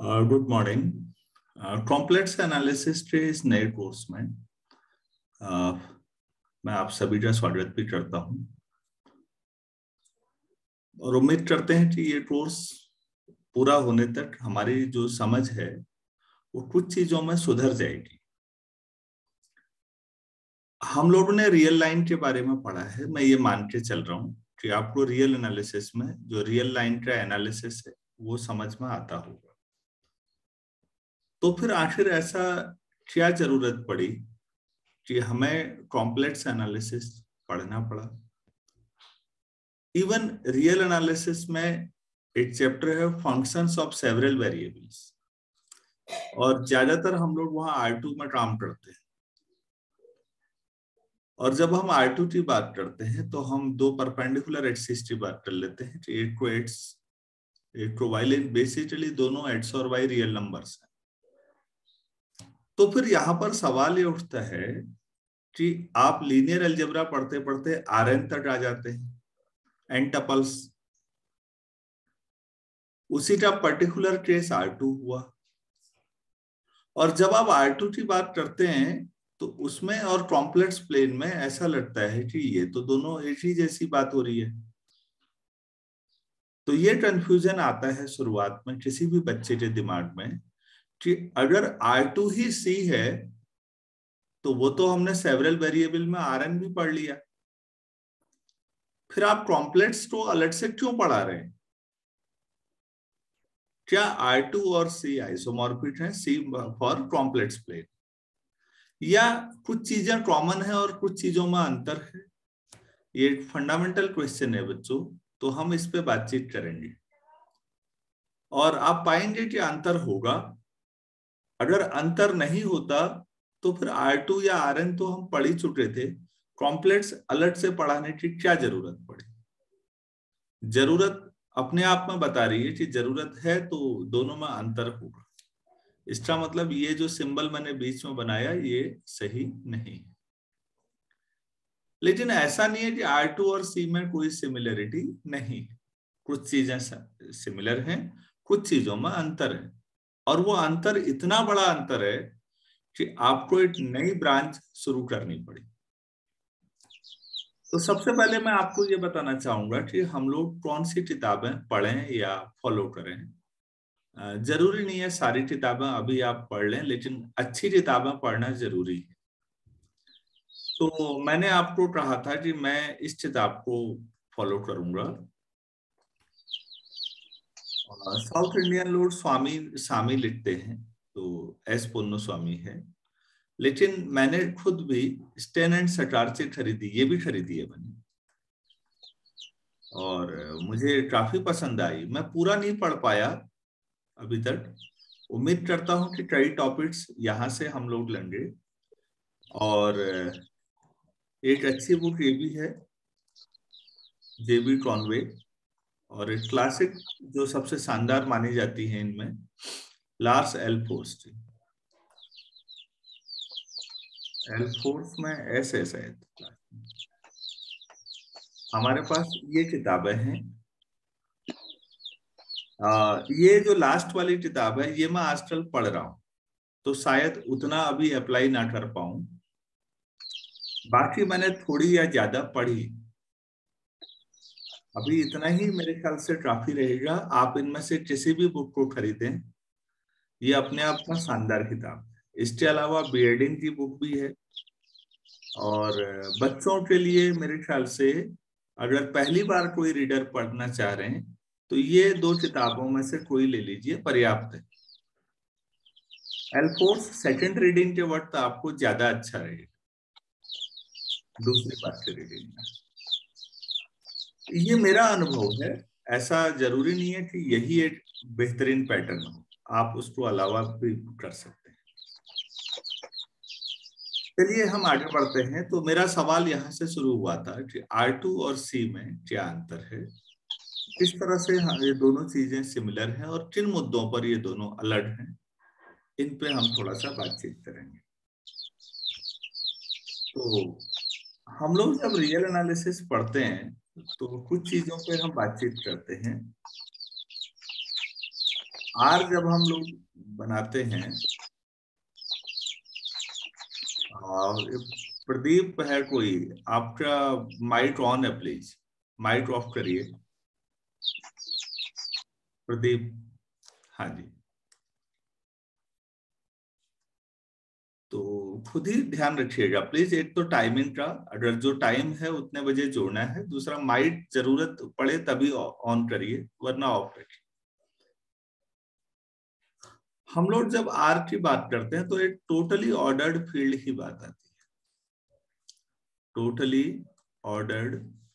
Good morning. Complex analysis के इस नए कोर्स में मैं आप सभी का स्वागत भी करता हूं और उम्मीद करते हैं कि ये कोर्स पूरा होने तक हमारी जो समझ है वो कुछ चीजों में सुधर जाएगी। हम लोगों ने रियल लाइन के बारे में पढ़ा है। मैं ये मान के चल रहा हूँ कि आपको रियल एनालिसिस में जो रियल लाइन का एनालिसिस है वो समझ में आता होगा। तो फिर आखिर ऐसा क्या जरूरत पड़ी कि हमें कॉम्प्लेक्स एनालिसिस पढ़ना पड़ा। इवन रियल एनालिसिस में एक चैप्टर है फंक्शंस ऑफ सेवरल वेरिएबल्स और ज्यादातर हम लोग वहां R2 में काम करते हैं। और जब हम R2 की बात करते हैं तो हम दो परपेंडिकुलर एक्सिस की बात कर लेते हैं कि एक को वाई, बेसिकली दोनों एक्स और वाई रियल नंबर्स हैं। तो फिर यहाँ पर सवाल ये उठता है कि आप लीनियर अलजेब्रा पढ़ते पढ़ते Rn तक आ जाते हैं, एन टपल्स। उसी का पर्टिकुलर केस R2 हुआ। और जब आप R2 की बात करते हैं तो उसमें और कॉम्प्लेक्स प्लेन में ऐसा लगता है कि ये तो दोनों एक ही जैसी बात हो रही है। तो ये कंफ्यूजन आता है शुरुआत में किसी भी बच्चे के दिमाग में कि अगर R2 ही C है तो वो तो हमने सेवरल वेरिएबल में Rn भी पढ़ लिया, फिर आप कॉम्प्लेक्स को अलग से क्यों पढ़ा रहे हैं? क्या R2 और C आइसोमॉर्फिक है, C फॉर कॉम्प्लेक्स प्लेन, या कुछ चीजें कॉमन है और कुछ चीजों में अंतर है? ये एक फंडामेंटल क्वेश्चन है बच्चों, तो हम इस पे बातचीत करेंगे और आप पाएंगे कि अंतर होगा। अगर अंतर नहीं होता तो फिर R2 या Rn तो हम पढ़ ही चुके थे, कॉम्प्लेक्स अलग से पढ़ाने की क्या जरूरत पड़ी? जरूरत अपने आप में बता रही है कि जरूरत है तो दोनों में अंतर होगा। इसका मतलब ये जो सिंबल मैंने बीच में बनाया ये सही नहीं है। लेकिन ऐसा नहीं है कि R2 और C में कोई सिमिलरिटी नहीं है। कुछ चीजें सिमिलर हैं, कुछ चीजों में अंतर है, और वो अंतर इतना बड़ा अंतर है कि आपको एक नई ब्रांच शुरू करनी पड़ी। तो सबसे पहले मैं आपको ये बताना चाहूंगा कि हम लोग कौन सी किताबें पढ़ें या फॉलो करें। जरूरी नहीं है सारी किताबें अभी आप पढ़ लें, लेकिन अच्छी किताबें पढ़ना जरूरी है। तो मैंने आपको कहा था कि मैं इस किताब को फॉलो करूंगा। साउथ इंडियन लोग स्वामी लिखते हैं, तो एस पुन्नुस्वामी है। लेकिन मैंने खुद भी स्टेन एंड सटार्ची खरीदी, ये भी खरीदी है मैंने, और मुझे काफी पसंद आई। मैं पूरा नहीं पढ़ पाया अभी तक। उम्मीद करता हूं कि कई टॉपिक्स यहाँ से हम लोग लेंगे। और एक अच्छी बुक ये भी है, जेबी कॉनवे, और एक क्लासिक जो सबसे शानदार मानी जाती है इनमें, Lars Ahlfors. Ahlfors में एस एस है। हमारे पास ये किताबें हैं। ये जो लास्ट वाली किताब है ये मैं आजकल पढ़ रहा हूँ, तो शायद उतना अभी अप्लाई ना कर पाऊं। बाकी मैंने थोड़ी या ज्यादा पढ़ी, अभी इतना ही मेरे ख्याल से काफी रहेगा। आप इनमें से किसी भी बुक को खरीदें, ये अपने आप में शानदार किताब है। इसके अलावा बियर्डिंग की बुक भी है, और बच्चों के लिए मेरे ख्याल से अगर पहली बार कोई रीडर पढ़ना चाह रहे हैं तो ये दो किताबों में से कोई ले लीजिए, पर्याप्त है। एल्फोर्स सेकंड रीडिंग के वक्त आपको ज्यादा अच्छा रहेगा दूसरी बार के रीडिंग में। ये मेरा अनुभव है, ऐसा जरूरी नहीं है कि यही एक बेहतरीन पैटर्न हो, आप उसको अलावा भी कर सकते हैं। चलिए हम आगे बढ़ते हैं। तो मेरा सवाल यहाँ से शुरू हुआ था कि R2 और C में क्या अंतर है, किस तरह से ये दोनों चीजें सिमिलर हैं और किन मुद्दों पर ये दोनों अलग हैं, इन पे हम थोड़ा सा बातचीत करेंगे। तो हम लोग जब रियल एनालिसिस पढ़ते हैं तो कुछ चीजों पे हम बातचीत करते हैं। आर जब हम लोग बनाते हैं, प्रदीप है कोई, आपका माइक ऑन है, प्लीज माइक ऑफ करिए प्रदीप। हाँ जी, तो खुद ही ध्यान रखिएगा प्लीज। एक तो टाइमिंग का, अगर जो टाइम है उतने बजे जोड़ना है। दूसरा, माइक जरूरत पड़े तभी ऑन करिए, वरना ऑफ रखिए। हम लोग जब आर की बात करते हैं तो एक टोटली ऑर्डर्ड फील्ड की बात आती है। टोटली ऑर्डर्ड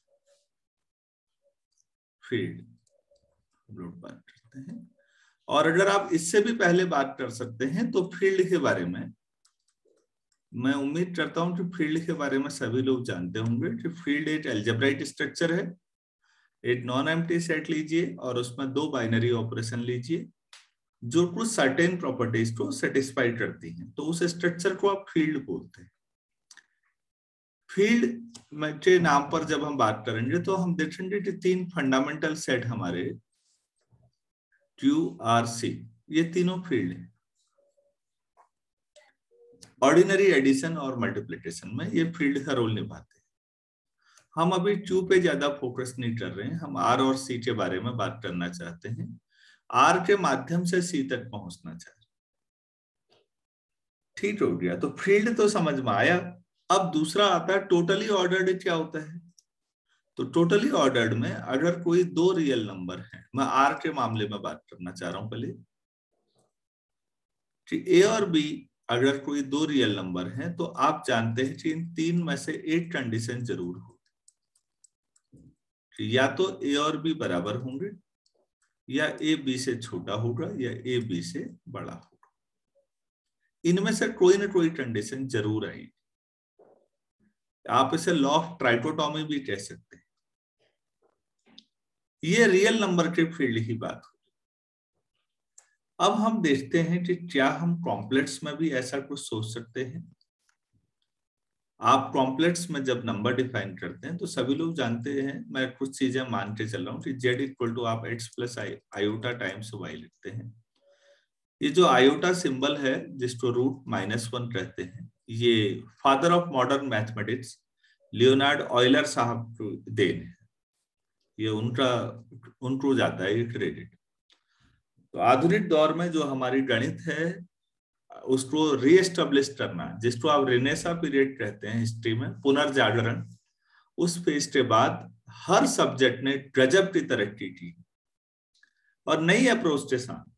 फील्ड हम लोग बात करते हैं। और अगर आप इससे भी पहले बात कर सकते हैं तो फील्ड के बारे में, मैं उम्मीद करता हूं कि फील्ड के बारे में सभी लोग जानते होंगे कि फील्ड एक अलजेब्राइक स्ट्रक्चर है। एक नॉन एम्प्टी सेट लीजिए और उसमें दो बाइनरी ऑपरेशन लीजिए जो कुछ सर्टेन प्रॉपर्टीज को सेटिस्फाई करती हैं, तो उस स्ट्रक्चर को आप फील्ड बोलते हैं। फील्ड के नाम पर जब हम बात करेंगे तो हम देखेंगे कि तीन फंडामेंटल सेट हमारे क्यू आर सी, ये तीनों फील्ड है। ऑर्डिनरी एडिशन और मल्टीप्लिकेशन में ये फील्ड का रोल निभाते हैं। हम अभी क्यू पे ज्यादा फोकस नहीं कर रहे हैं, हम आर और सी के बारे में बात करना चाहते हैं। आर के माध्यम से सी तक पहुंचना चाहते हैं। ठीक हो गया, तो फील्ड तो समझ में आया। अब दूसरा आता है टोटली ऑर्डर्ड क्या होता है। तो टोटली ऑर्डर्ड में अगर कोई दो रियल नंबर है, मैं आर के मामले में बात करना चाह रहा हूं पहले, कि ए और बी अगर कोई दो रियल नंबर है तो आप जानते हैं कि इन तीन में से एक कंडीशन जरूर हो, या तो ए और बी बराबर होंगे, या ए बी से छोटा होगा, या ए बी से बड़ा होगा। इनमें से कोई ना कोई कंडीशन जरूर आएगी। आप इसे लॉ ऑफ ट्राइकोटॉमी भी कह सकते हैं। ये रियल नंबर के फील्ड की बात हो। अब हम देखते हैं कि क्या हम कॉम्प्लेक्स में भी ऐसा कुछ सोच सकते हैं। आप कॉम्प्लेक्स में जब नंबर डिफाइन करते हैं तो सभी लोग जानते हैं, मैं कुछ चीजें मान के चल रहा हूँ कि z इक्वल टू आप x plus iota times y लिखते हैं। ये जो आयोटा सिंबल है जिसको √-1 कहते हैं, ये father of modern mathematics Leonhard Euler साहब को देन है। ये उनको जाता है ये क्रेडिट। तो आधुनिक दौर में जो हमारी गणित है उसको रीएस्टेब्लिश करना, जिसको आप रेनेसा पीरियड कहते हैं हिस्ट्री में, पुनर्जागरण, उस फेज के बाद हर सब्जेक्ट ने गजब की तरक्की की और नई अप्रोच के साथ।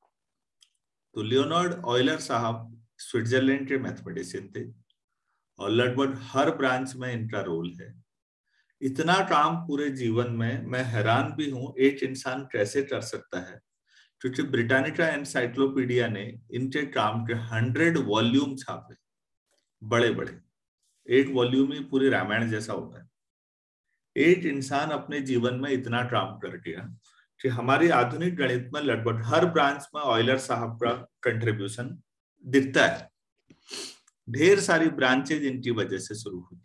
तो लियोनार्ड ऑयलर साहब स्विट्जरलैंड के मैथमेटिशियन थे और लगभग हर ब्रांच में इनका रोल है। इतना काम पूरे जीवन में मैं हैरान भी हूं एक इंसान कैसे कर सकता है, क्योंकि ब्रिटानिका एनसाइक्लोपीडिया ने इनके काम के 100 वॉल्यूम छापे, बड़े बड़े। एक वॉल्यूम ही पूरी रामायण जैसा होता है। एक इंसान अपने जीवन में इतना काम कर गया कि हमारी आधुनिक गणित में लगभग हर ब्रांच में ऑयलर साहब का कंट्रीब्यूशन दिखता है। ढेर सारी ब्रांचेज इनकी वजह से शुरू हुई।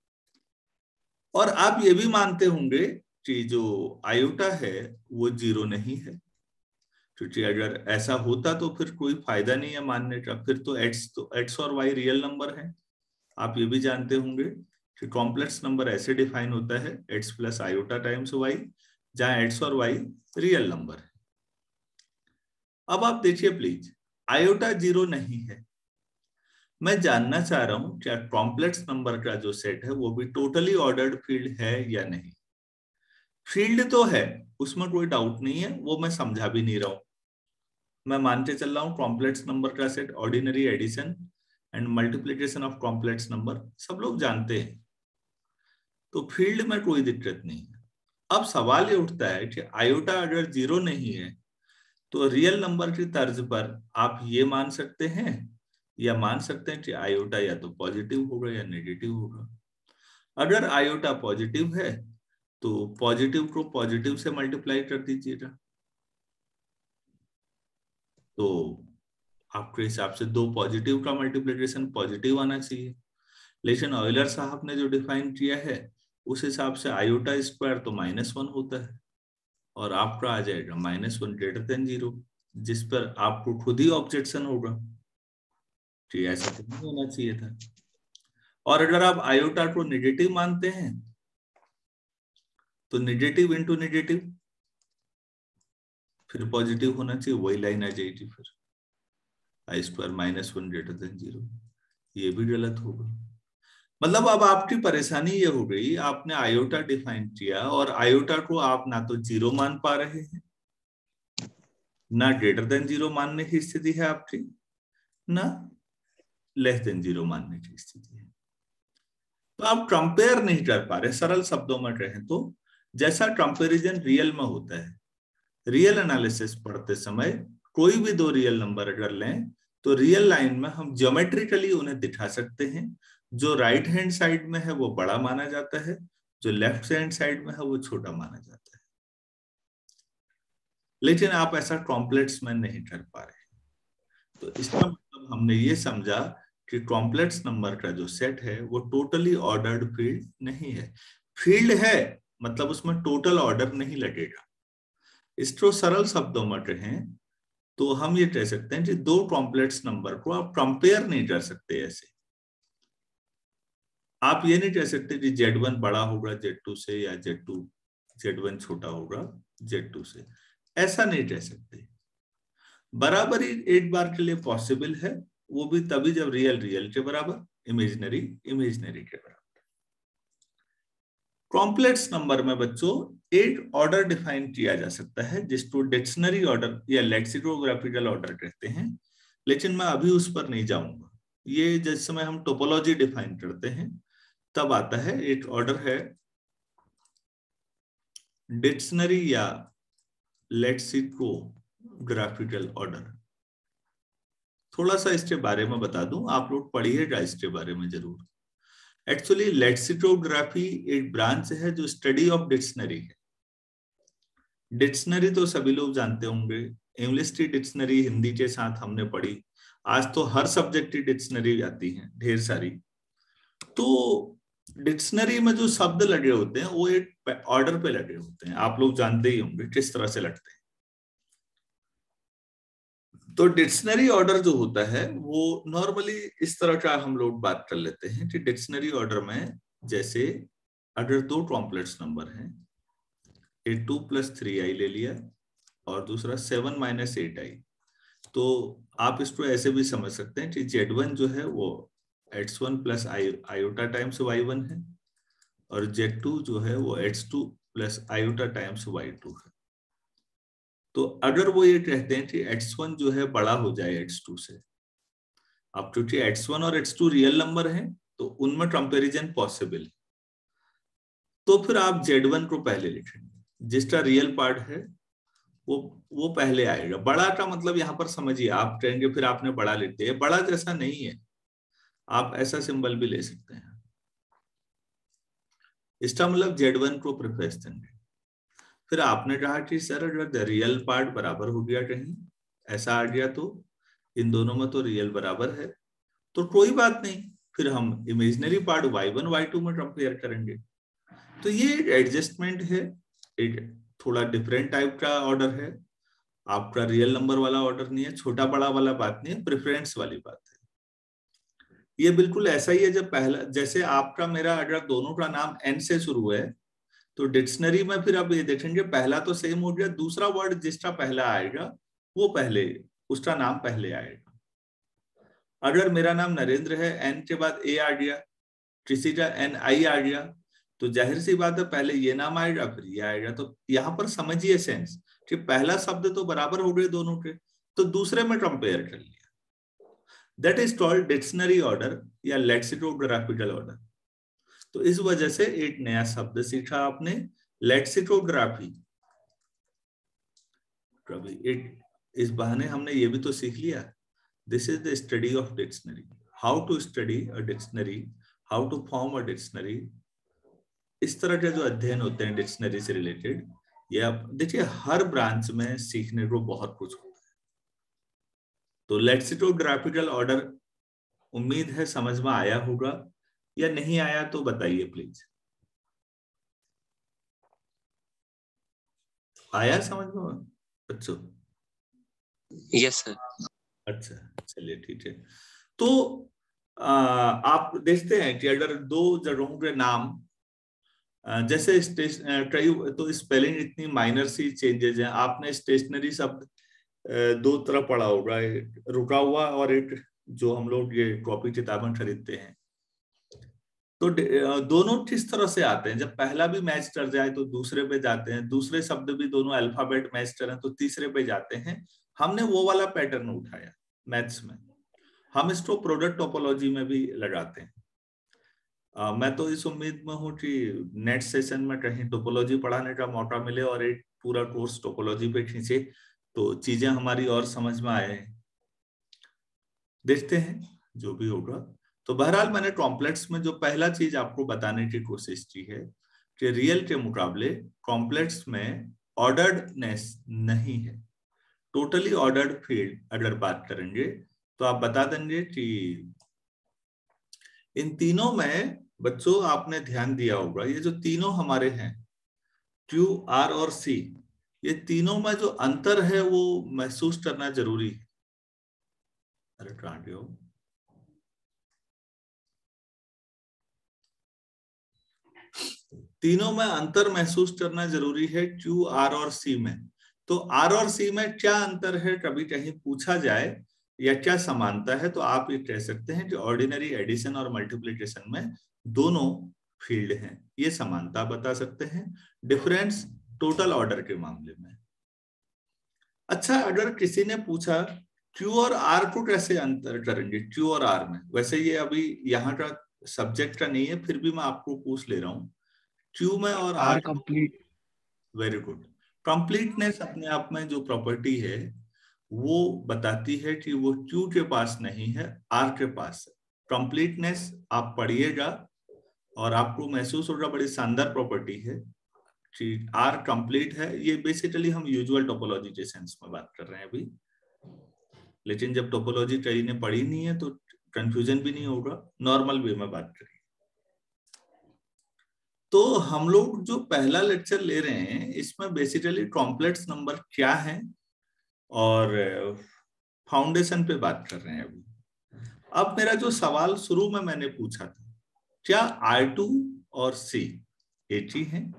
और आप ये भी मानते होंगे कि जो आयोटा है वो 0 नहीं है, क्योंकि अगर ऐसा होता तो फिर कोई फायदा नहीं है मानने का। फिर तो x और y रियल नंबर है। आप ये भी जानते होंगे कि कॉम्प्लेक्स नंबर ऐसे डिफाइन होता है x plus iota times y, जहां x और y रियल नंबर है। अब आप देखिए प्लीज, आयोटा 0 नहीं है। मैं जानना चाह रहा हूं क्या कॉम्प्लेक्स नंबर का जो सेट है वो भी टोटली ऑर्डर्ड फील्ड है या नहीं। फील्ड तो है, उसमें कोई डाउट नहीं है, वो मैं समझा भी नहीं रहा हूं। मैं मानते चल रहा हूं कॉम्प्लेक्स नंबर का set ordinary addition and multiplication of complex number सब लोग जानते हैं, तो फील्ड में कोई दिक्कत नहीं है। अब सवाल ये उठता है कि आयोटा अगर 0 नहीं है तो रियल नंबर की तर्ज पर आप ये मान सकते हैं या मान सकते हैं कि आयोटा या तो पॉजिटिव होगा या नेगेटिव होगा। अगर आयोटा पॉजिटिव है तो पॉजिटिव को पॉजिटिव से मल्टीप्लाई कर दीजिएगा, तो आपके हिसाब से दो पॉजिटिव का मल्टीप्लिकेशन पॉजिटिव आना चाहिए। लेकिन ऑयलर साहब ने जो डिफाइन किया है उस हिसाब से आयोटा स्क्वायर तो -1 होता है और आपका आ जाएगा -1 ग्रेटर देन 0। जिस पर आपको खुद ही ऑब्जेक्शन होगा कि ऐसा तो नहीं होना चाहिए था। और अगर आप आयोटा को नेगेटिव मानते हैं तो नेगेटिव इंटू नेगेटिव फिर पॉजिटिव होना चाहिए, वही लाइन आ जाएगी फिर I² -1 ग्रेटर देन 0। ये भी गलत होगा। मतलब अब आपकी परेशानी ये हो गई, आपने आयोटा डिफाइन किया और आयोटा को आप ना तो 0 मान पा रहे हैं, ना ग्रेटर देन 0 मानने की स्थिति है आपकी, ना लेस देन 0 मानने की स्थिति है। तो आप कंपेयर नहीं कर पा रहे। सरल शब्दों में कहें तो जैसा कंपैरिजन रियल में होता है, रियल एनालिसिस पढ़ते समय कोई भी दो रियल नंबर अगर लें तो रियल लाइन में हम ज्योमेट्रिकली उन्हें दिखा सकते हैं। जो राइट हैंड साइड में है वो बड़ा माना जाता है, जो लेफ्ट हैंड साइड में है वो छोटा माना जाता है। लेकिन आप ऐसा कॉम्प्लेक्स में नहीं कर पा रहे। तो इसका मतलब हमने ये समझा कि कॉम्प्लेक्स नंबर का जो सेट है वो टोटली ऑर्डर्ड फील्ड नहीं है। फील्ड है मतलब उसमें टोटल ऑर्डर नहीं लगेगा। इसको सरल शब्दों में कहें तो हम ये कह सकते हैं कि दो कॉम्प्लेक्स नंबर को आप कंपेयर नहीं कर सकते। ऐसे आप ये नहीं कह सकते कि Z1 बड़ा होगा Z2 से या Z1 छोटा होगा Z2 से, ऐसा नहीं कह सकते। बराबरी एक बार के लिए पॉसिबल है, वो भी तभी जब रियल रियल के बराबर, इमेजिनरी इमेजिनरी के बराबर। कॉम्प्लेक्स नंबर में बच्चों एक ऑर्डर डिफाइन किया जा सकता है जिसको डिक्शनरी ऑर्डर या लेक्सिकोग्राफिकल ऑर्डर कहते हैं, लेकिन मैं अभी उस पर नहीं जाऊंगा। ये जिस समय हम टोपोलॉजी डिफाइन करते हैं तब आता है। एक ऑर्डर है डिक्शनरी या लेक्सिकोग्राफिकल ऑर्डर। थोड़ा सा इसके बारे में बता दूं, आप लोग पढ़िएगा इसके बारे में जरूर। एक्चुअली लेक्सिकोग्राफी एक ब्रांच है जो स्टडी ऑफ डिक्शनरी है। डिक्शनरी तो सभी लोग जानते होंगे, इंग्लिश की डिक्शनरी हिंदी के साथ हमने पढ़ी। आज तो हर सब्जेक्ट की डिक्शनरी आती है ढेर सारी। तो डिक्शनरी में जो शब्द लगे होते हैं वो एक ऑर्डर पे लगे होते हैं, आप लोग जानते ही होंगे किस तरह से लगते हैं। तो डिक्शनरी ऑर्डर जो होता है वो नॉर्मली इस तरह का हम लोग बात कर लेते हैं कि डिक्शनरी ऑर्डर में जैसे अगर दो कॉम्प्लेक्स नंबर हैं, 2 + 3i ले लिया और दूसरा 7 - 8i, तो आप इसको ऐसे भी समझ सकते हैं कि Z1 जो है वो x1 + iota टाइम्स y1 है और Z2 जो है वो x2 + iota टाइम्स y2 है। तो अगर वो ये कहते हैं कि x1 जो है बड़ा हो जाए x2 से, अब क्योंकि x1 और x2 रियल नंबर हैं तो उनमें कंपैरिजन पॉसिबल है, तो फिर आप Z1 को पहले लिखेंगे, जिसका रियल पार्ट है वो पहले आएगा। बड़ा का मतलब यहाँ पर समझिए, आप कहेंगे फिर आपने बड़ा लिख दिया, बड़ा जैसा नहीं है, आप ऐसा सिंबल भी ले सकते हैं। इसका मतलब Z1 को प्रेफरेंस देंगे। फिर आपने कहा कि सर अगर रियल पार्ट बराबर हो गया कहीं ऐसा आ गया तो इन दोनों में तो रियल बराबर है, तो कोई बात नहीं, फिर हम इमेजिनरी पार्ट y1 y2 में कंपेयर करेंगे। तो ये एडजस्टमेंट है, एक थोड़ा डिफरेंट टाइप का ऑर्डर है। आपका रियल नंबर वाला ऑर्डर नहीं है, छोटा बड़ा वाला बात नहीं है, प्रेफरेंस वाली बात है। ये बिल्कुल ऐसा ही है जब पहला, जैसे आपका मेरा अगर दोनों का नाम n से शुरू है तो डिक्शनरी में फिर आप ये देखेंगे पहला तो सेम हो गया, दूसरा वर्ड जिसका पहला आएगा वो पहले, उसका नाम पहले आएगा। अगर मेरा नाम नरेंद्र है, n के बाद a आ गया, किसी का NI आ गया, तो जाहिर सी बात है पहले ये नाम आएगा फिर ये आएगा। तो यहाँ पर समझिए सेंस कि पहला शब्द तो बराबर हो गए दोनों के, तो दूसरे में कंपेयर कर लिया। That is called dictionary order या लेक्सिकोग्राफिकल ऑर्डर। तो इस वजह से एक नया शब्द सीखा आपने, लेक्सिकोग्राफी। एक इस बहाने हमने ये भी तो सीख लिया, this is the study of dictionary, how to study a dictionary, how to form a dictionary. इस तरह के जो अध्ययन होते हैं डिक्शनरी से रिलेटेड, ये आप देखिए हर ब्रांच में सीखने को बहुत कुछ होता है। तो लेक्सिकोग्राफिकल ऑर्डर उम्मीद है समझ में आया होगा, या नहीं आया तो बताइए प्लीज। आया समझ में बच्चों? Yes sir. अच्छा चलिए ठीक है। तो आप देखते हैं कि अगर दो जगहों के नाम जैसे तो स्पेलिंग इतनी माइनर सी चेंजेस हैं। आपने स्टेशनरी शब्द दो तरह पढ़ा होगा, एक रुका हुआ और एक जो हम लोग ये कॉपी किताबें खरीदते हैं। तो दोनों किस तरह से आते हैं? जब पहला भी मैच कर जाए तो दूसरे पे जाते हैं, दूसरे शब्द भी दोनों अल्फाबेट मैच करें तो तीसरे पे जाते हैं। हमने वो वाला पैटर्न उठाया मैथ्स में, हम इसको प्रोडक्ट टोपोलॉजी में भी लगाते हैं। मैं तो इस उम्मीद में हूँ कि नेक्स्ट सेशन में कहीं टोपोलॉजी पढ़ाने का मौका मिले और एक पूरा कोर्स टोपोलॉजी पे खींचे तो चीजें हमारी और समझ में आए। देखते हैं जो भी होगा। तो बहरहाल मैंने कॉम्प्लेक्स में जो पहला चीज आपको बताने की कोशिश की है कि रियल के मुकाबले कॉम्प्लेक्स में ऑर्डर्डनेस नहीं है। टोटली ऑर्डर्ड फील्ड अगर बात करेंगे तो आप बता देंगे कि इन तीनों में बच्चों आपने ध्यान दिया होगा, ये जो तीनों हमारे हैं Q, R और C, ये तीनों में जो अंतर है वो महसूस करना जरूरी है। अरे ट्रांडियो तीनों में अंतर महसूस करना जरूरी है Q, R और C में। तो R और C में क्या अंतर है कभी कहीं पूछा जाए या क्या समानता है तो आप ये कह सकते हैं कि ऑर्डिनरी एडिशन और मल्टीप्लिकेशन में दोनों फील्ड हैं, ये समानता बता सकते हैं। डिफरेंस टोटल ऑर्डर के मामले में। अच्छा, अगर किसी ने पूछा Q और R को कैसे अंतर करेंगे Q और R में, वैसे ये अभी यहाँ का सब्जेक्ट का नहीं है फिर भी मैं आपको पूछ ले रहा हूँ। Q में और R complete. Very good. Completeness अपने आप में जो प्रॉपर्टी है वो बताती है कि वो Q के पास नहीं है, R के पास है। कंप्लीटनेस आप पढ़िएगा और आपको महसूस होगा बड़ी शानदार प्रॉपर्टी है कि R कंप्लीट है। ये बेसिकली हम यूजुअल टोपोलॉजी के सेंस में बात कर रहे हैं अभी, लेकिन जब टोपोलॉजी कई ने पढ़ी नहीं है तो कंफ्यूजन भी नहीं होगा, नॉर्मल वे में बात करें। तो हम लोग जो पहला लेक्चर ले रहे हैं इसमें बेसिकली कॉम्प्लेक्स नंबर क्या है और फाउंडेशन पे बात कर रहे हैं अभी। अब मेरा जो सवाल शुरू में मैंने पूछा था, क्या R2 और C एक ही हैं?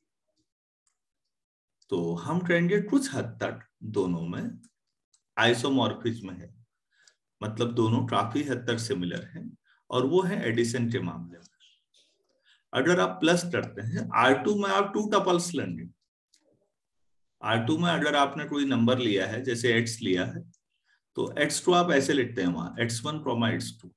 तो हम कहेंगे कुछ हद तक दोनों में आइसोमॉर्फिज्म है, मतलब दोनों काफी हद तक सिमिलर हैं, और वो है एडिशन के मामले में। अगर आप प्लस करते हैं R2 में आप 2 टपल्स लेंगे। R2 में अगर आपने कोई नंबर लिया है जैसे x लिया है तो x2 आप ऐसे लिखते हैं वहां x1, x2।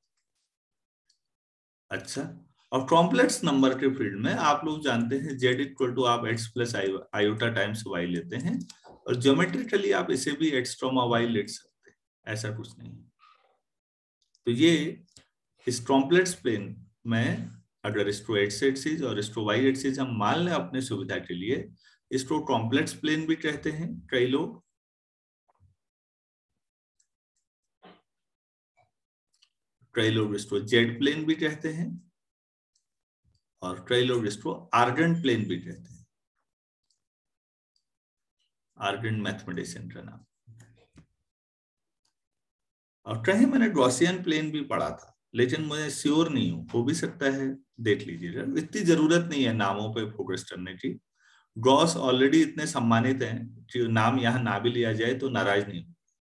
अच्छा, और कॉम्प्लेक्स नंबर के फील्ड में आप लोग जानते हैं z इक्वल टू आप x plus iota times y लेते हैं, और ज्योमेट्रिकली आप इसे भी x, y लिख सकते हैं, ऐसा कुछ नहीं। तो ये इस कॉम्प्लेक्स प्लेन में अगर इसको x एक्सिस और इसको y एक्सिस हम मान लें अपने सुविधा के लिए, इसको कॉम्प्लेक्स प्लेन भी कहते हैं कई लोग। कई लोग इसको जेड प्लेन भी कहते हैं और कई लोग इसको आर्गेंट प्लेन भी कहते हैं, आर्गेंट मैथमेटिशियन का नाम। और कहीं मैंने गॉसियन प्लेन भी पढ़ा था लेकिन मुझे श्योर नहीं हूं, हो भी सकता है, देख लीजिएगा। इतनी जरूरत नहीं है नामों पे फोकस करने की। गॉस ऑलरेडी इतने सम्मानित हैं कि नाम यहां ना भी लिया जाए तो नाराज नहीं।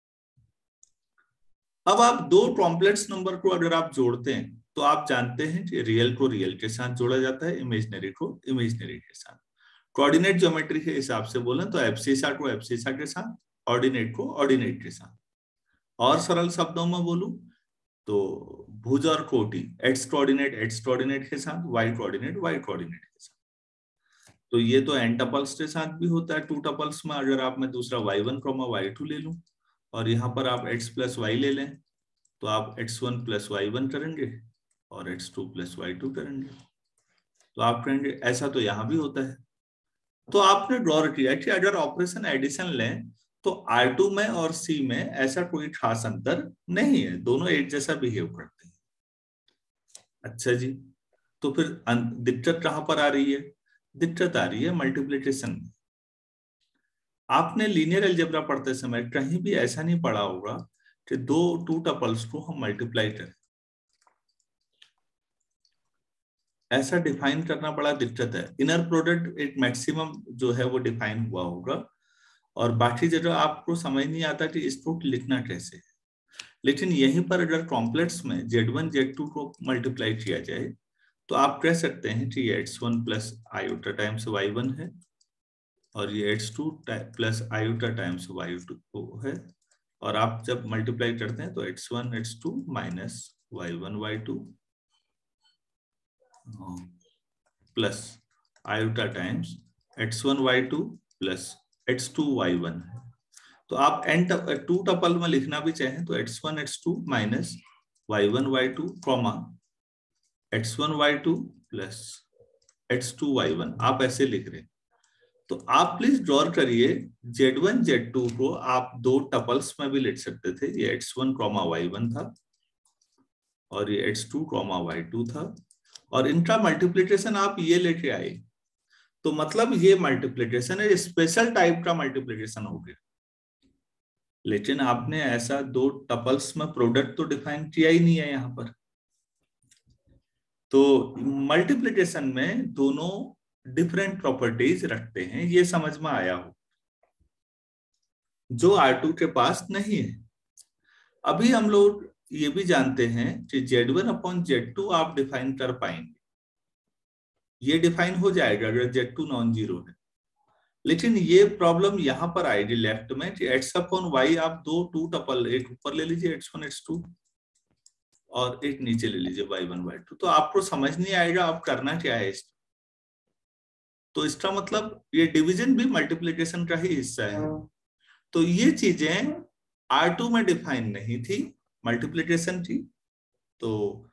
अब आप दो कॉम्प्लेक्स नंबर को अगर आप जोड़ते हैं तो आप जानते हैं कि रियल को रियल के साथ जोड़ा जाता है, इमेजिनरी को इमेजिनरी के साथ। कोऑर्डिनेट ज्योमेट्री के हिसाब से बोलें तो एब्सिसा को एब्सिसा के साथ, ऑर्डिनेट को ऑर्डिनेट के साथ। और सरल शब्दों में बोलूं तो भुज और कोटि एक्स कोऑर्डिनेट के साथ, वाई कोऑर्डिनेट के साथ। तो ये तो एन टपल्स के साथ भी होता है। 2 टपल्स में अगर आप मैं दूसरा y1, y2 ले लूं और यहाँ पर आप x प्लस y ले लें तो आप x1 प्लस y1 करेंगे और x2 प्लस y2 करेंगे। तो आप कहेंगे ऐसा तो यहाँ भी होता है। तो आपने गौर किया कि अगर ऑपरेशन एडिशन लें तो R2 में और C में ऐसा कोई खास अंतर नहीं है, दोनों एक जैसा बिहेव करते हैं। अच्छा जी, तो फिर दिक्कत कहां पर आ रही है? दिक्कत आ रही है मल्टीप्लिकेशन में। आपने लीनियर अलजेब्रा पढ़ते समय कहीं भी ऐसा नहीं पढ़ा होगा कि टू टपल्स को हम मल्टीप्लाई करें। ऐसा डिफाइन करना बड़ा दिक्कत है। इनर प्रोडक्ट एक मैक्सिमम जो है वो डिफाइन हुआ होगा, और बाकी जगह आपको समझ नहीं आता कि इसको लिखना कैसे। लेकिन यहीं पर अगर कॉम्प्लेक्स में Z1 Z2 को मल्टीप्लाई किया जाए तो आप कह सकते हैं कि ये x1 plus iota times y1 है, और ये x2 plus iota times y2 है, और आप जब मल्टीप्लाई करते हैं तो x1 x2 minus y1 y2 plus iota times x1 y2 plus x2 y1 है। तो आप एन टू टपल में लिखना भी चाहें तो x1 x2 minus y1 y2 comma x1 y2 plus x2 y1 आप ऐसे लिख रहे हैं। तो आप प्लीज ड्रॉ करिए Z1 Z2 को आप दो टपल्स में भी लिख सकते थे। ये x1 y1 था और ये x2 y2 था, और इनका मल्टीप्लिकेशन आप ये लेके आए, तो मतलब ये मल्टीप्लिकेशन है, स्पेशल टाइप का मल्टीप्लिकेशन हो गया। लेकिन आपने ऐसा दो टपल्स में प्रोडक्ट तो डिफाइन किया ही नहीं है यहाँ पर। तो मल्टीप्लिकेशन में दोनों डिफरेंट प्रॉपर्टीज रखते हैं, ये समझ में आया हो, जो R2 के पास नहीं है। अभी हम लोग ये भी जानते हैं कि Z1 अपॉन Z2 आप डिफाइन कर पाएंगे, ये डिफाइन हो जाएगा अगर Z2 नॉन जीरो है। लेकिन ये प्रॉब्लम यहां पर आएगी लेफ्ट में कि x अपॉन y आप दो टू टपल, एक ऊपर ले लीजिए x1 x2 और एक नीचे ले लीजिए y1 y2, तो आपको समझ नहीं आएगा आप करना क्या है इसका। तो इसका मतलब ये डिवीजन भी मल्टीप्लिकेशन का ही हिस्सा है। तो ये चीजें R2 में डिफाइन नहीं थी, मल्टीप्लिकेशन थी। तो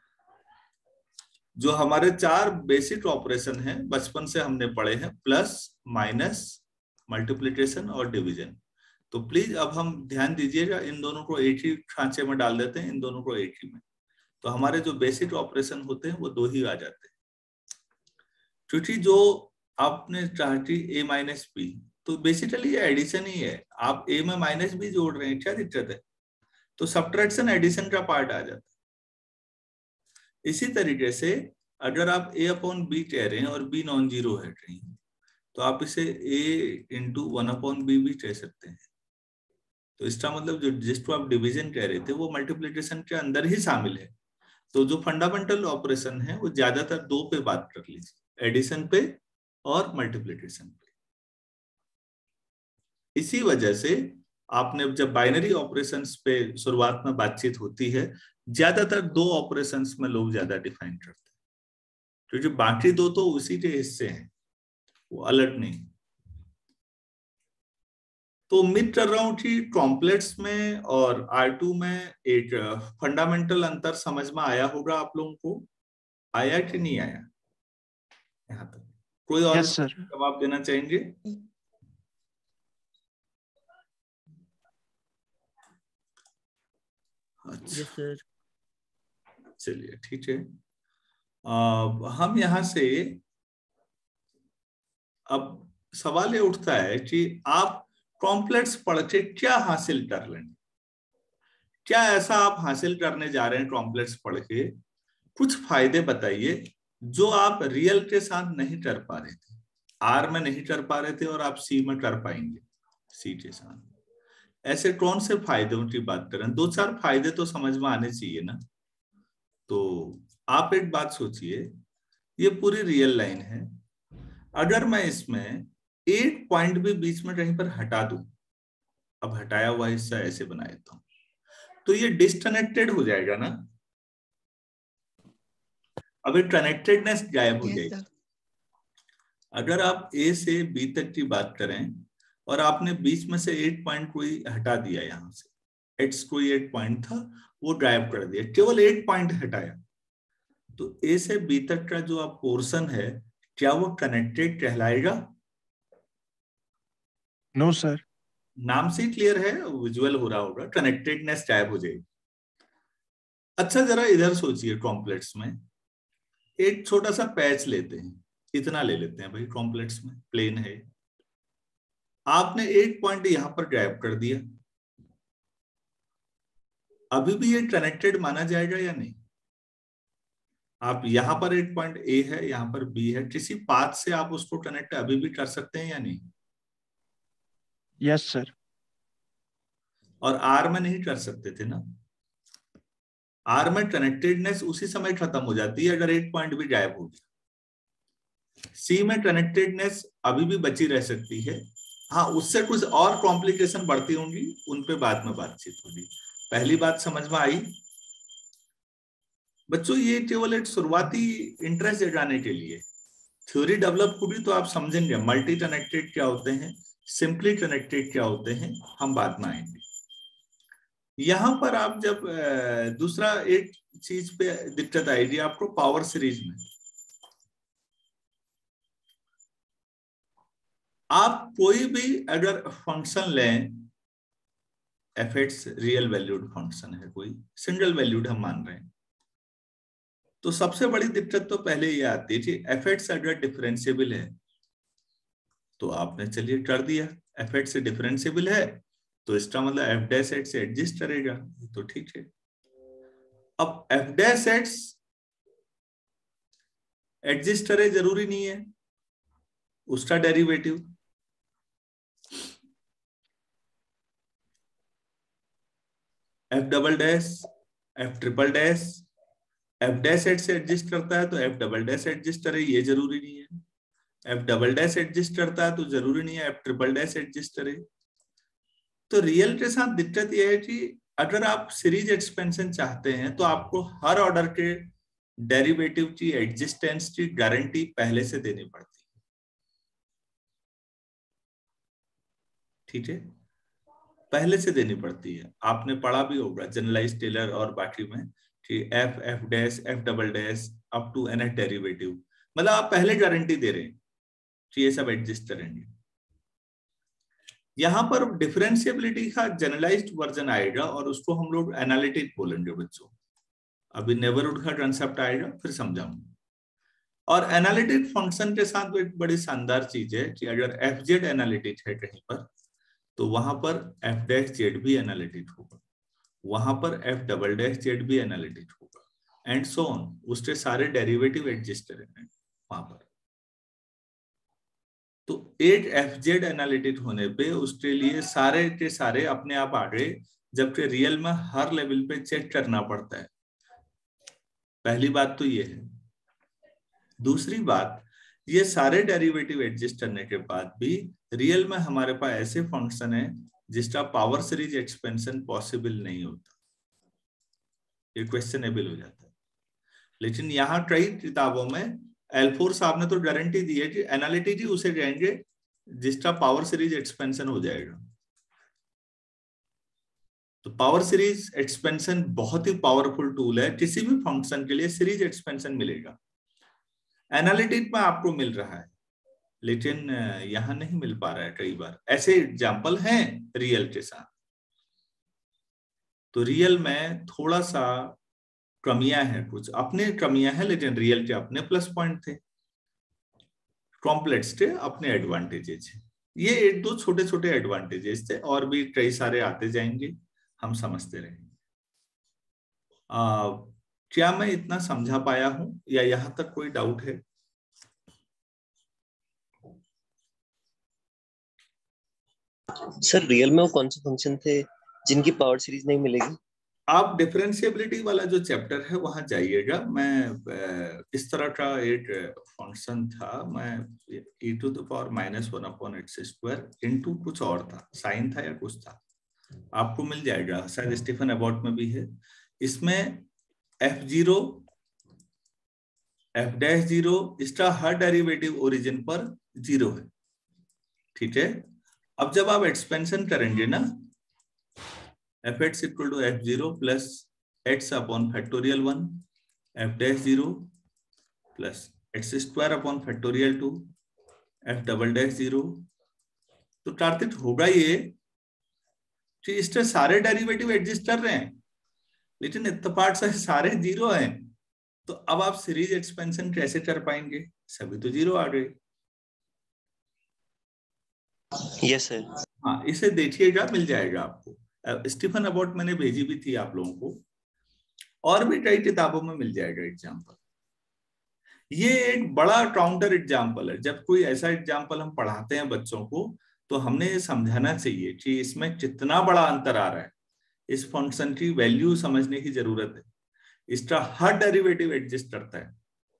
जो हमारे चार बेसिक ऑपरेशन हैं बचपन से हमने पढ़े हैं, प्लस माइनस मल्टीप्लिकेशन और डिवीजन। तो प्लीज अब हम ध्यान दीजिएगा, इन दोनों को एक ही खांचे में डाल देते हैं, इन दोनों को एक ही में। तो हमारे जो बेसिक ऑपरेशन होते हैं वो दो ही आ जाते हैं, क्योंकि जो आपने कहा कि a माइनस बी, तो बेसिकली ये एडिशन ही है। आप a में माइनस बी जोड़ रहे हैं, क्या दिक्कत है? तो सब्ट्रैक्शन एडिशन का पार्ट आ जाता है। इसी तरीके से अगर आप a अपॉन बी कह रहे हैं और b नॉन जीरो है कहीं, तो आप इसे a इंटू 1 अपॉन बी भी कह सकते हैं। तो इसका मतलब जो जिसको आप डिवीजन कह रहे थे वो मल्टीप्लिकेशन के अंदर ही शामिल है। तो जो फंडामेंटल ऑपरेशन है वो ज्यादातर दो पे बात कर लीजिए, एडिशन पे और मल्टीप्लिकेशन पे। इसी वजह से आपने जब बाइनरी ऑपरेशंस पे शुरुआत में बातचीत होती है, ज्यादातर दो ऑपरेशंस में लोग ज्यादा डिफाइन करते हैं, क्योंकि बाकी दो तो उसी के हिस्से हैं, वो अलग नहीं। तो उम्मीद कर रहा हूं कि कॉम्प्लेक्स में और R2 में एक फंडामेंटल अंतर समझ में आया होगा आप लोगों को। आया कि नहीं आया यहाँ तक? कोई और जवाब देना चाहेंगे? अच्छा, चलिए ठीक है। हम यहाँ से अब सवाल ये उठता है कि आप कॉम्प्लेक्स पढ़ के क्या हासिल कर लेंगे? क्या ऐसा आप हासिल करने जा रहे हैं कॉम्प्लेक्स पढ़ के? कुछ फायदे बताइए जो आप रियल के साथ नहीं कर पा रहे थे, आर में नहीं कर पा रहे थे और आप सी में कर पाएंगे सी के साथ। ऐसे कौन से फायदों की बात करें? दो चार फायदे तो समझ में आने चाहिए ना। तो आप एक बात सोचिए, ये पूरी रियल लाइन है। अगर मैं इसमें एक पॉइंट भी बीच में कहीं पर हटा दूं, अब हटाया हुआ हिस्सा ऐसे बना देता हूं, तो ये डिस्कनेक्टेड हो जाएगा ना। अब ये कनेक्टेडनेस गायब हो जाएगी। अगर आप ए से बी तक की बात करें और आपने बीच में से एक पॉइंट कोई हटा दिया, यहां से एक्स कोई एक पॉइंट था वो गायब कर दिया, केवल एक पॉइंट हटाया, तो ए से बी तक का जो आप पोर्शन है क्या वो कनेक्टेड कहलाएगा? No sir. नाम से क्लियर है, विजुअल हो रहा होगा, कनेक्टेडनेस गायब हो जाएगी। अच्छा जरा इधर सोचिए, कॉम्प्लेक्स में एक छोटा सा पैच लेते हैं, इतना ले लेते हैं भाई, कॉम्प्लेक्स में प्लेन है। आपने एक पॉइंट यहां पर ड्राइव कर दिया, अभी भी ये कनेक्टेड माना जाएगा या नहीं? आप यहां पर एक पॉइंट ए है, यहां पर बी है, किसी पाथ से आप उसको कनेक्ट अभी भी कर सकते हैं या नहीं? Yes sir. और आर में नहीं कर सकते थे ना? आर में कनेक्टेडनेस उसी समय खत्म हो जाती है अगर एक पॉइंट भी गायब हो गया। सी में कनेक्टेडनेस अभी भी बची रह सकती है, हाँ उससे कुछ और कॉम्प्लिकेशन बढ़ती होंगी, उन पे बाद में बातचीत होगी। पहली बात समझ में आई बच्चों? ये केवल एक शुरुआती इंटरेस्ट जगाने के लिए, थ्योरी डेवलप हुई तो आप समझेंगे मल्टी कनेक्टेड क्या होते हैं, सिंपली कनेक्टेड क्या होते हैं, हम बाद में आएंगे। यहां पर आप जब दूसरा एक चीज पे दिक्कत आएगी आपको पावर सीरीज में। आप कोई भी अगर फंक्शन लें, F X real valued function है, कोई सिंगल वैल्यूड हम मान रहे हैं, तो सबसे बड़ी दिक्कत तो पहले ये आती है कि एफ एक्स अगर डिफरेंशिएबल है तो आपने चलिए कर दिया, एफ एक्स डिफरेंशिएबल है तो इसका मतलब एफ डैश एक्स से एडजस्ट करेगा, तो ठीक है। अब एफ डैश एक्स एडजस्ट करे जरूरी नहीं है, उसका derivative F double dash F triple dash F dash X से एडजस्ट करता है तो एफ डबल डैश एडजस्ट करे, ये जरूरी नहीं है। एफ डबल डैश एडजस्ट करता है तो जरूरी नहीं है एफ ट्रिपल डैश एडजस्ट करे। तो रियल के साथ दिक्कत यह है कि अगर आप सीरीज एक्सपेंशन चाहते हैं तो आपको हर ऑर्डर के डेरिवेटिव की एग्जिस्टेंस की गारंटी पहले से देनी पड़ती है, ठीक है, पहले से देनी पड़ती है। आपने पढ़ा भी होगा जनरलाइज टेलर और बाकी में कि F F dash F double dash up to nth derivative, मतलब आप पहले गारंटी दे रहे हैं कि ये सब एडजस्ट करेंगे। यहां पर डिफरेंशिएबिलिटी का जनरलाइज्ड वर्जन आएगा और उसको हम लोग एनालिटिक बोलेंगे बच्चों। अभी नेबरहुड का कंसेप्ट आएगा फिर समझाऊंगा। और एनालिटिक फंक्शन के साथ एक बड़ी शानदार चीज है कि अगर एफ जेड एनालिटिक है कहीं पर तो वहां पर एफ डैश जेड भी एनालिटिक होगा, वहां पर एफ डबल डैश जेड भी एनालिटिक होगा एंड सो ऑन, उसके सारे डेरिवेटिव एडजस्ट करेंगे वहां पर। तो एक एफ जेड एनालिटिक होने पे उसके लिए सारे के सारे अपने आप आ गए, जबकि रियल में हर लेवल पे चेक करना पड़ता है। पहली बात तो ये है। दूसरी बात, ये सारे डेरिवेटिव एडजस्ट करने के बाद भी रियल में हमारे पास ऐसे फंक्शन है जिसका पावर सीरीज एक्सपेंशन पॉसिबल नहीं होता, ये क्वेश्चनेबल हो जाता है। लेकिन यहाँ कई किताबों में एल्फोर साहब ने तो गारंटी दी है कि एनालिटिक ही उसे कहेंगे जिसका पावर सीरीज एक्सपेंशन हो जाएगा। तो पावर सीरीज एक्सपेंशन बहुत ही पावरफुल टूल है, किसी भी फंक्शन के लिए सीरीज एक्सपेंशन मिलेगा। एनालिटिक में आपको मिल रहा है लेकिन यहां नहीं मिल पा रहा है, कई बार ऐसे एग्जाम्पल हैं रियल के साथ। तो रियल में थोड़ा सा कमियां हैं, कुछ अपने कमियां हैं लेकिन रियल के अपने प्लस पॉइंट थे, कॉम्प्लेक्स के अपने एडवांटेजेस हैं। ये एक दो छोटे छोटे एडवांटेजेस थे, और भी कई सारे आते जाएंगे, हम समझते रहेंगे। क्या मैं इतना समझा पाया हूं या यहां तक कोई डाउट है? सर रियल में वो कौन से फंक्शन थे जिनकी पावर सीरीज नहीं मिलेगी? आप डिफरेंशिएबिलिटी वाला जो चैप्टर है वहां जाइएगा। मैं इस तरह का एक फंक्शन था, मैं e to the power -1/x² into कुछ और था, साइन था या कुछ था, आपको मिल जाएगा, शायद स्टीफन अबाउट में भी है। इसमें f0 f'0 इसका हर डेरिवेटिव ओरिजिन पर 0 है, ठीक है। अब जब आप एक्सपेंशन करेंगे ना, F X equal to f0 plus x upon factorial 1 f'0 plus x² upon factorial 2 f'0। तो कार्तिक होगा ये कि इसके सारे डेरिवेटिव एडजस्ट कर रहे हैं लेकिन इत्तेफाक से सारे 0 हैं, तो अब आप सीरीज एक्सपेंशन कैसे कर पाएंगे? सभी तो 0 आ गए। Yes sir. हाँ, इसे देखिएगा, मिल जाएगा आपको। स्टीफन अबॉट मैंने भेजी भी थी आप लोगों को, और भी कई किताबों में मिल जाएगा एग्जाम्पल। ये एक बड़ा काउंटर एग्जाम्पल है। जब कोई ऐसा एग्जाम्पल हम पढ़ाते हैं बच्चों को, तो हमने ये समझाना चाहिए कि इसमें कितना बड़ा अंतर आ रहा है। इस फंक्शन की वैल्यू समझने की जरूरत है। इसका हर डेरिवेटिव एग्जिस्ट करता है,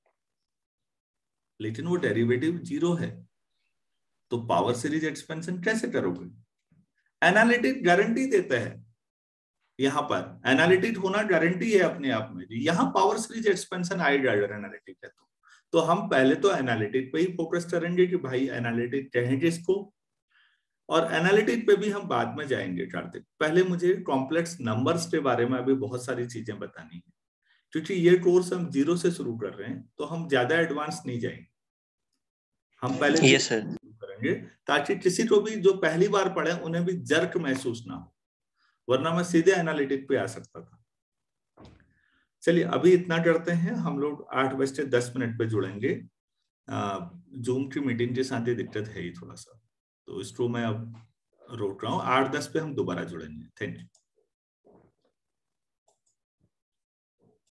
लेकिन वो डेरिवेटिव 0 है, तो पावर सीरीज एक्सपेंशन कैसे करोगे? एनालिटिक गारंटी देता है, यहां पर एनालिटिक होना गारंटी है अपने आप में। यहां पावर सीरीज एक्सपेंशन आएगा अगर एनालिटिक है तो हम पहले तो एनालिटिक पे ही फोकस करेंगे कि भाई एनालिटिक कहेंगे इसको, और एनालिटिक पे भी हम बाद में जाएंगे कार्तिक। पहले मुझे कॉम्प्लेक्स नंबर्स के बारे में अभी बहुत सारी चीजें बतानी है, क्योंकि ये कोर्स हम 0 से शुरू कर रहे हैं, तो हम ज्यादा एडवांस नहीं जाएंगे। हम पहले यस सर करेंगे ताकि किसी को भी जो पहली बार पढ़े उन्हें भी जर्क महसूस ना हो, वरना मैं सीधे एनालिटिक पे आ सकता था। चलिए अभी इतना करते हैं, हम लोग 8:10 पे जुड़ेंगे। जूम की मीटिंग के साथ ये दिक्कत है ही थोड़ा सा, तो इसको मैं अब रोक रहा हूँ। 8:10 पे हम दोबारा जुड़ेंगे। Thank you.